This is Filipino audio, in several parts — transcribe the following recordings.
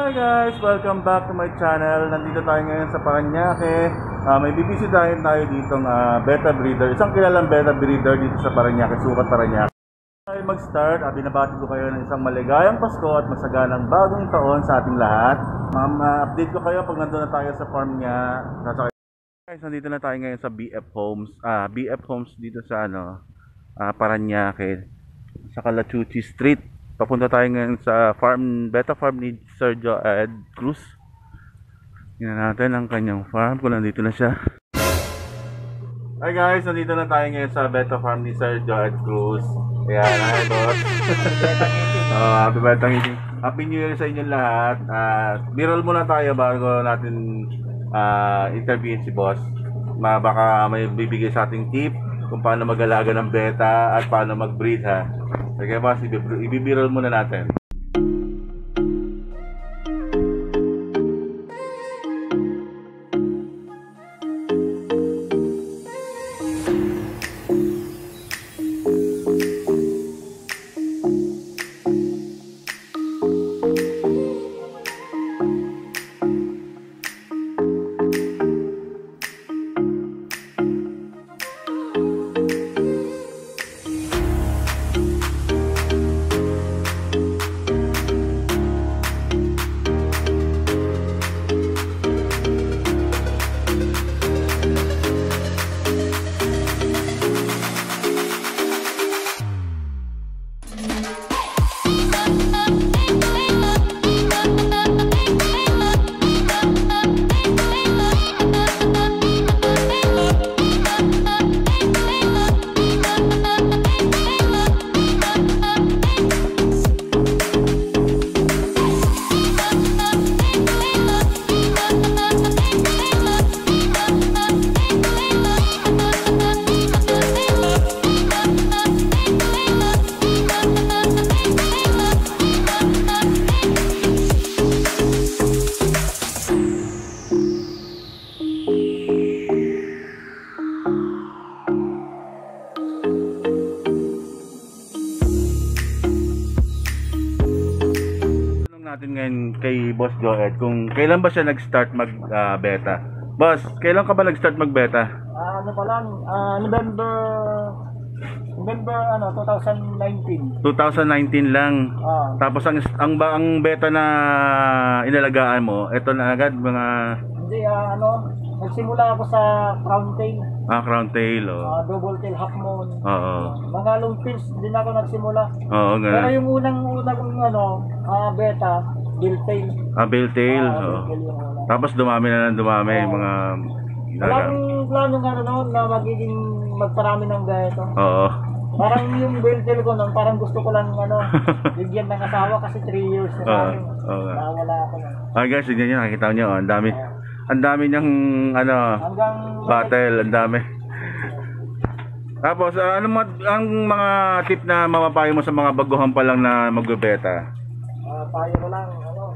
Hi guys! Welcome back to my channel. Nandito tayo ngayon sa Parañaque. May bibisitahin tayo ditong beta breeder. Isang kilalang beta breeder dito sa Parañaque, Sukat, Parañaque. Tayo mag-start. Binabati ko kayo ng isang maligayang Pasko at masaganang bagong taon sa ating lahat. Update ko kayo pag nandun na tayo sa farm niya. Guys, nandito na tayo ngayon sa BF Homes. BF Homes dito sa Parañaque, sa Calachuchi Street. Papunta tayo ngayon sa beta farm ni Sir Joed Cruz. Tingnan natin ang kanyang farm kung nandito na siya. Hi guys, nandito na tayo ngayon sa beta farm ni Sir Joed Cruz. Ayan, hi boss. Happy birthday. Happy New Year sa inyong lahat. B-roll muna tayo bago natin interviewin si boss. Baka may bibigay sa ating tip kung paano mag-alaga ng beta at paano mag-breed ha. Sige boss, i-b-roll muna natin. Natin ngayon kay Boss Joed kung kailan ba siya nag-start mag-beta. Boss, kailan ka ba nag-start mag-beta? Ano pa lang, November 2019. 2019 lang. Tapos ang beta na inalagaan mo, ito na agad mga... Hindi, nagsimula ako sa crown tail. Crown tail, double tail, half moon. Oo. Mga long tails din ako nagsimula. Oo, ganun. Pero yung unang beta, bill tail. Bill tail, oo. Tapos dumami na dumami, mga... Walang plano na magiging magparami ng ganito. Oo. Parang yung bill tail ko nun, parang gusto ko lang bigyan ng asawa kasi 3 years na namin. Wala ako na. Guys, tignan nyo, nakikita nyo, ang dami niyang battle, ang dami. Tapos ang mga tip na mapapayo mo sa mga baguhan pa lang na magbebeta? Payo ko lang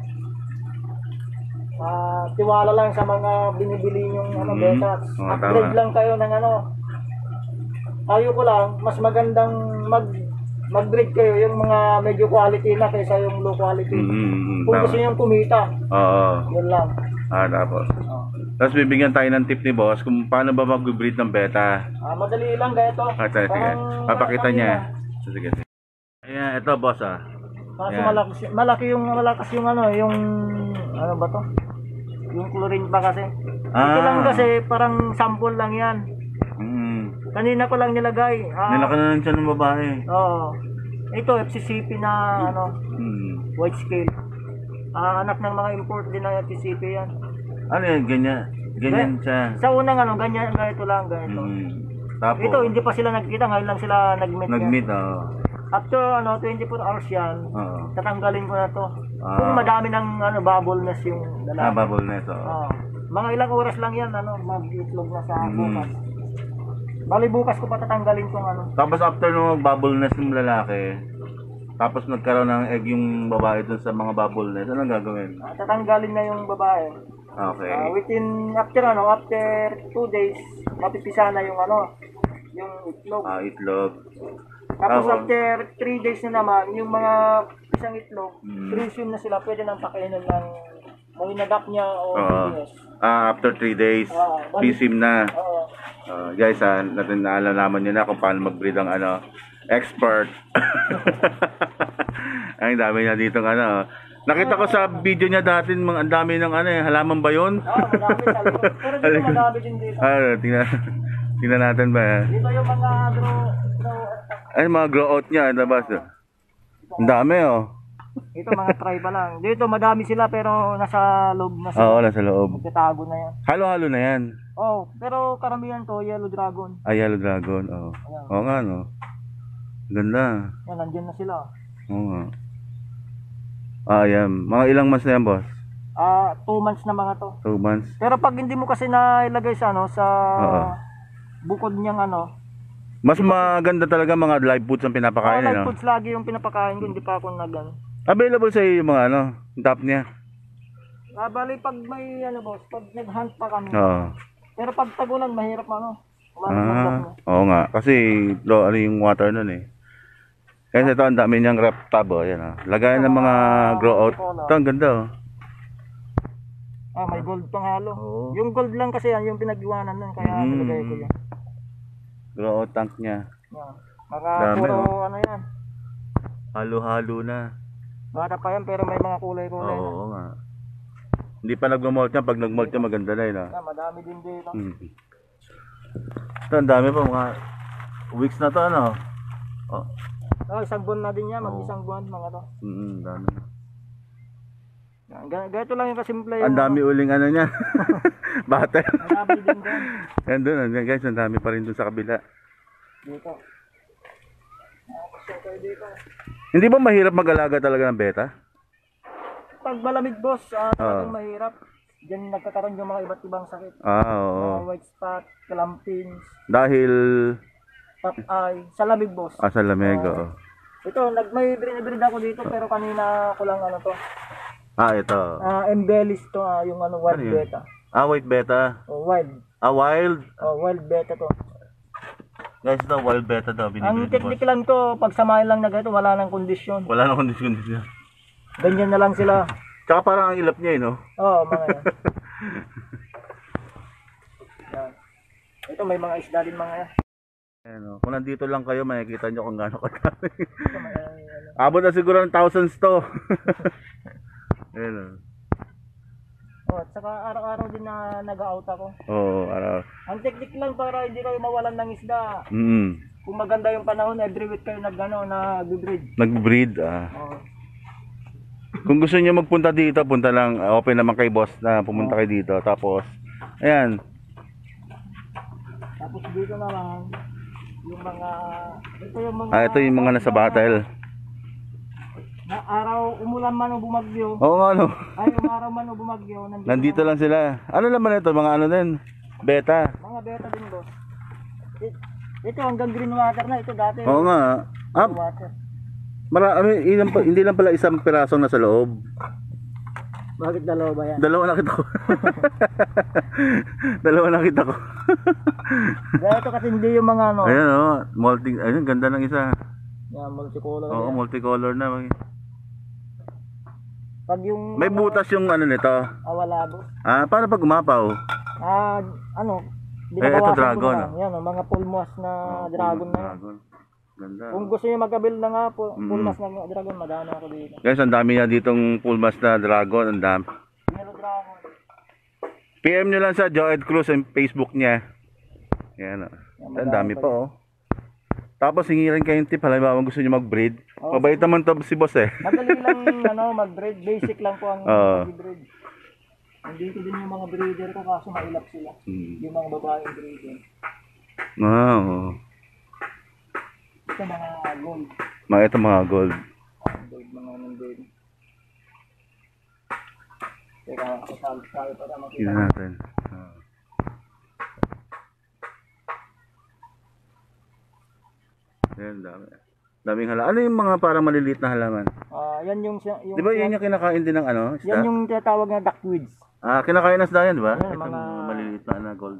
tiwala lang sa mga binibili yung beta. Upgrade lang kayo ng payo ko lang mas magandang mag-breed kayo yung mga medyo quality na kaysa yung low quality. Kung gusto niyo kumita. Yun lang. Tapos bibigyan tayo ng tip ni boss kung paano ba mag-breed ng beta. Madali lang ganito. Sige. Papakita niya. Sige. Ayan, ito boss Kasi malakas yung ano ba to? Yung chlorine pa kasi. Ito lang kasi parang sample lang yan. Kanina ko lang nilagay. Nilaka na lang siya ng babae. Oo. Ito FCCP na white scale. Anak ng mga import din na FCCP yan. Ano yan? Ganyan siya. Sa unang ganyan, ganito lang, ganito. Tapos, ito, hindi pa sila nagkita, ngayon lang sila nag-meet. After 24 hours yan, tatanggalin ko na to. Kung madami ng bubble nest yung lalaki. Bubble nest, mga ilang oras lang yan, mag-itlog na sa bukas. Bali bukas ko pa tatanggalin tong Tapos after nung bubble nest ng lalaki, tapos nagkaroon ng egg yung babae dun sa mga bubble nest, anong gagawin? Tatanggalin na yung babae. Okay. After 2 days, mapipisa na yung itlog. Itlog. Tapos after 3 days na naman, yung mga isang itlog, presume na sila, pwede nang pakainin ng mga inagap niya o Oo. yes. After 3 days, PSIM na. Oo. Guys, natin naalalaman nyo na kung paano mag-breed ang expert. Ang dami niya ditong Nakita ko sa video niya dati, ang dami ng halaman ba yun? Madami sa likod. Pero dito madami din dito. Tingnan natin ba? Dito yung mga Ay, mga grow out niya, boss. Ang dami, Ito mga try pa lang. Dito madami sila pero nasa loob na sila. Oo, nasa loob. Magtatago na yan. Halo-halo na yan. Pero karamihan to, yellow dragon. Yellow dragon, Oo nga, no. Ganda. Yan, nandiyan na sila. Oo nga. Yan. Mga ilang months na yan, boss? 2 months na mga to. 2 months. Pero pag hindi mo kasi nailagay sa sa bukod niyang mas maganda talaga mga live foods ang pinapakain, live foods lagi yung pinapakain ko, hindi pa ako Available sa iyo yung mga top niya. Bali pag may boss, pag nag-hunt pa kami. Oo. Pero pag tagulan mahirap Oo nga, kasi yung water nun eh. Kasi ito ang dami niyang wrap tab, yan Lagayan ng mga grow out. Ito ang ganda may gold pang halo. Yung gold lang kasi yan yung pinag-iwanan nun, kaya nilagay ko yan. Grow out tank niya. Mga puro yan. Halo-halo na. Bata pa yan pero may mga kulay-kulay. Oo nga. Hindi pa nag-molt yan. Pag nag-molt yan, maganda na yun. Madami din dito. Ito, ang dami pa. Mga weeks na to, isang buwan na din yan. Mag-isang buwan mga to. Dami. Ganito lang yung kasimple. Ang dami uling niya. Battle. Marami din doon. Yan doon, guys. Ang dami pa rin doon sa kabila. Dito. Dito. Hindi ba mahirap mag-alaga talaga ng beta? Pag malamig, boss, talagang mahirap. Diyan nagkakaroon yung mga iba't ibang sakit. Oo. Mga white spot, clampings. Dahil Pop eye. Sa lamig, boss. sa lamig, oo. Ito, may breed ako dito pero kanina ko lang to. Ito. Embellis to, yung wild beta. White beta. Wild. Wild? Wild beta to. Guys, ito, wild beta daw. Ang technique lang to, pag samahin lang na ganito, wala nang kondisyon. Wala nang kondisyon. Ganyan na lang sila. Tsaka parang ang ilap niya, no? Oo, mga yan. Yan. Ito, may mga isda din mga yan. Kung nandito lang kayo, makikita nyo kung gaano kadami. Abot na siguro ng thousands to. At saka araw-araw din na nag-out ako. Oo, araw. Ang technique lang para hindi kayo mawalan ng isda. Kung maganda yung panahon, every week kayo nag-breed. Nag-breed, Kung gusto niyo magpunta dito, punta lang. Open naman kay boss na pumunta kayo dito. Tapos, ayan. Tapos dito naman, yung mga... Ito yung mga nasa battle. Na araw, umulan man o bumagyo. Oo nga, no? Ay, umaraw man o bumagyo. Nandito lang sila. Ano naman ito? Mga din? Beta? Mga beta din, boss. Ito hanggang green water na. Ito dati. Oo nga. Green water. Hindi lang pala isang pirasong nasa loob. Bakit dalawa ba yan? Dalawa nakita ko. Dalawa nakita ko. Ito kasi hindi yung mga Molting. Ayun, ganda ng isa. Yan, multicolor. Oo, multicolor na. Pag yung... May butas yung nito. Wala, boss. Paano pag umapaw? Ito dragon. Yan, mga pulmos na dragon na. Ganda. Kung gusto niyo mag-abil na nga po, pulmas na dragon, madana ako dito. Guys, ang dami niya ditong pulmas na dragon. Ang dami. Yellow dragon. PM nyo lang sa Joed Cruz ang Facebook niya. Yan. Ang dami pa, Tapos hingi rin kayong tip, halimbawa gusto niyo mag-breed. Mabait naman to si boss Madali lang mag-breed, basic lang po ang mag-breed. Nandito din yung mga breeder ko kaso mailap sila. Yung mga babaeng breeder. Ito mga gold. Ito mga gold. Gold mga nandun. Teka, kasali para makita. Tingnan natin. Ayan, daming halaman. Ano yung mga parang maliliit na halaman? Yan yung di ba yun yung kinakain din ng isda? Yan yung tinatawag na duckweeds. Kinakain na isda yan, di ba? Ito mga maliliit na gold.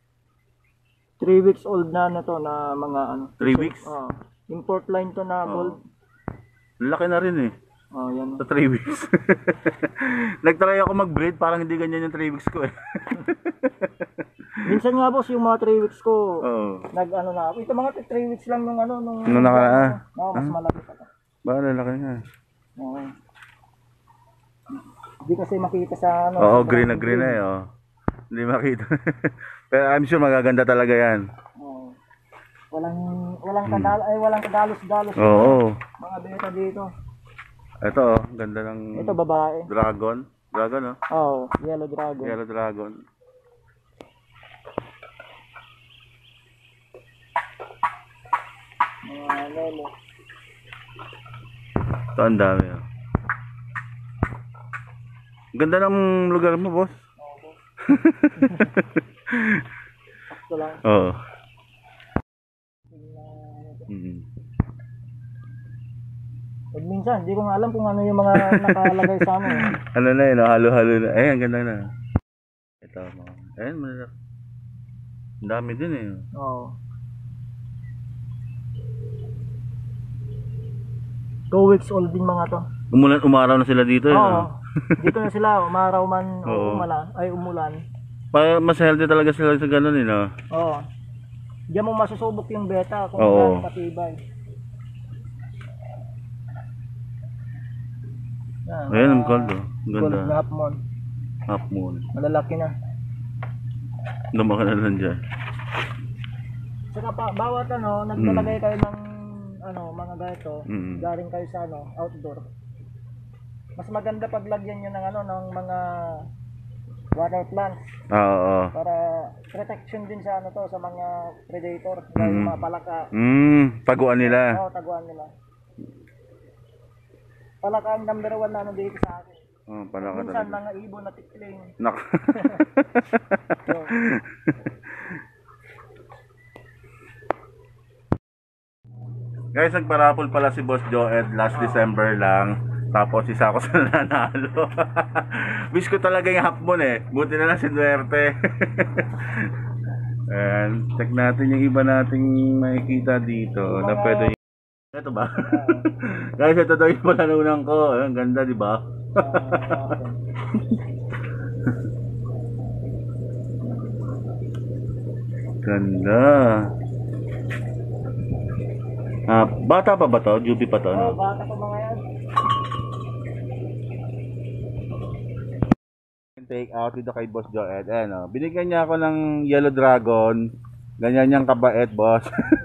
3 weeks old na to na mga 3 weeks? Import line to na gold. Laki na rin Oh, yan. Sa 3 weeks. Nagtry ako mag-breed, parang hindi ganyan yung 3 weeks ko eh. Minsan nga boss, yung mga 3 weeks ko, Oo. nag-ano na ako. Ito mga 3 weeks lang nung ano, nung nakaraan. mas malaki pa. Ba, lalaki nga. Oo. Hindi kasi makita sa ano. Oo, green na green eh. Oh. Hindi makita. Pero I'm sure magaganda talaga yan. Oo. Walang kadalos-dalos. Oo. Mga beta dito. Ito oh, ganda ng Ito babae. dragon. Dragon oh. Oo, yellow dragon. Yellow dragon. Mga lelo. Ito ang dami oh. Ganda ng lugar mo, boss. Sakto lang. Oo. Pag minsan, hindi ko nga alam kung ano yung mga nakalagay sa amin. Ano na yun, oh, halo-halo na. Ay, ang ganda na. Ito mga. Ayan, malala. Ang dami din eh. Oo. 2 weeks old din mga to. Umaraw na sila dito eh. Oo. Dito na sila, umaraw man o Oo. umulan. Mas healthy talaga sila sa ganun eh, no? Oo. Diyan mo masusubok yung beta kung Oo. gaano katibay. Yan, Ayan, ang gold oh. Ang gold na ganda. half moon. Half moon. Malalaki na. Lumaki na lang dyan. Saka pa, bawat ano, naglalagay kayo ng ano, mga ganito, Mm. galing kayo sa ano, outdoor. Mas maganda pag lagyan nyo ng ano, ng mga water plants Oo. para protection din sa ano to, sa mga predator, gaya ng mga palaka. Taguan nila. Oo, taguan nila. Palaka ang number 1 na ano dito sa akin. Oh, pala ka Minsan talaga. mga ibon na tikling. Nak. So, Guys, nagparapol pala si Boss Joed last December lang. Tapos isa ako sa nanalo. Wish ko talaga yung half moon eh. Buti na lang si Duerte. And check natin yung iba nating makikita dito na pwede. Ito ba? Guys, ito daw yung palanunan ko. Ang ganda, di ba? Ganda. Bata pa ba to? Juby pa to? oh, No? bata pa mga yan. Take out dito kay Boss Joed. Ayan, binigyan niya ako ng Yellow Dragon. Ganyan niyang kabait, boss.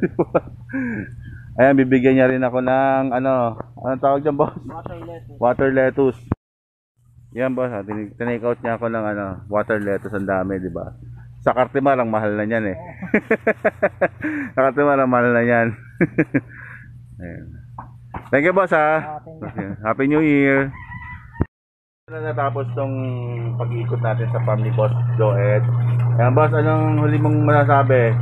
Ayan, bibigyan niya rin ako ng anong tawag dyan, boss? Water lettuce. Water lettuce. Yan, boss. Tinake out niya ako ng water lettuce. Ang dami, di ba? Sa Cartimar, ang mahal na niyan eh. Sa Cartimar, ang mahal na niyan. Ayan. Thank you, boss, ha. Happy New Year. Na natapos tong pag-iikot natin sa farm ni Boss Joed. Ayan, boss, anong huli mong masasabi?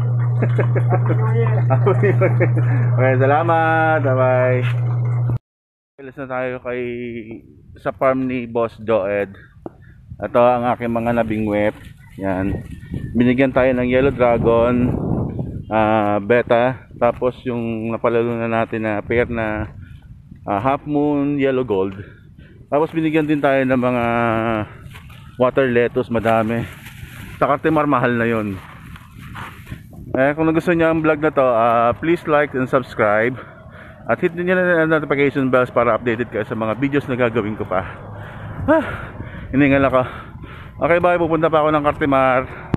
Okay, salamat. Bye-bye. Alis na tayo sa farm ni Boss Joed. Ito ang aking mga nabingwit. Yan. Binigyan tayo ng Yellow Dragon, Beta, tapos yung napalalo na natin na pair na Half Moon, Yellow Gold. Tapos binigyan din tayo ng mga water lettuce, madami. Sa Cartimar, mahal na yun. Kung nagustuhan niyo ang vlog na to, please like and subscribe. At hit niyo na ang notification bells para updated kayo sa mga videos na gagawin ko pa. Hiningal ako. Okay, bye. Pupunta pa ako ng Cartimar.